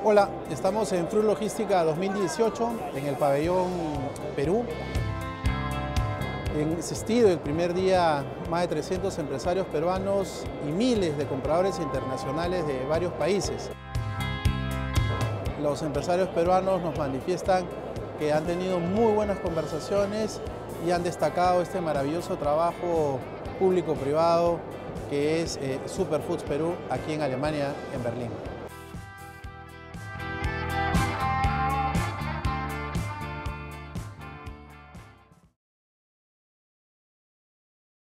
Hola, estamos en Fruit Logística 2018 en el pabellón Perú. En asistido el primer día más de 300 empresarios peruanos y miles de compradores internacionales de varios países. Los empresarios peruanos nos manifiestan que han tenido muy buenas conversaciones y han destacado este maravilloso trabajo público-privado que es Superfoods Perú aquí en Alemania, en Berlín.